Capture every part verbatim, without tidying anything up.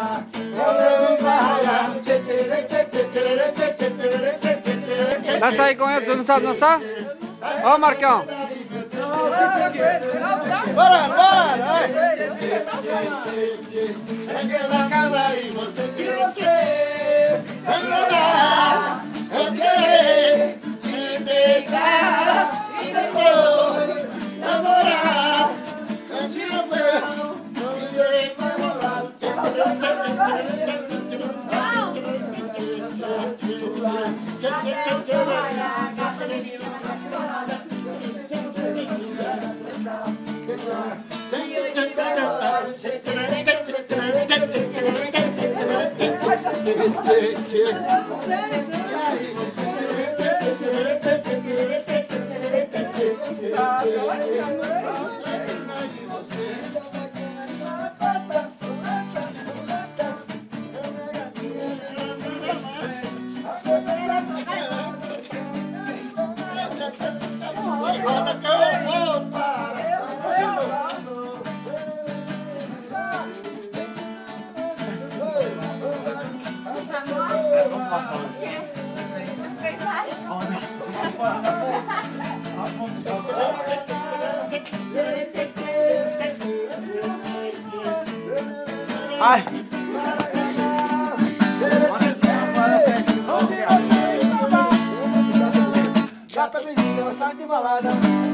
Dança aí com ele, tu não sabe dançar? Ó, Marcão. Bora, bora, vai. Na cama e você tira você. Engronar, eu querer te deitar e depois namorar. Eu tiro o ferro, não dei pra rolar. Ai. Já pra menina, ela está de balada.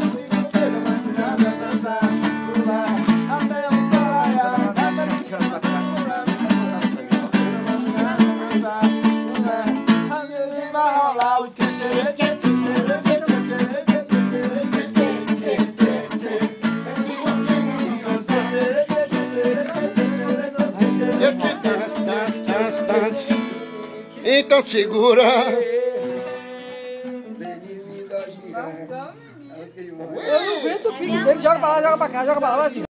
Então segura. Eu não aguento o pique dele, joga pra lá, joga pra cá, joga pra lá, vai assim.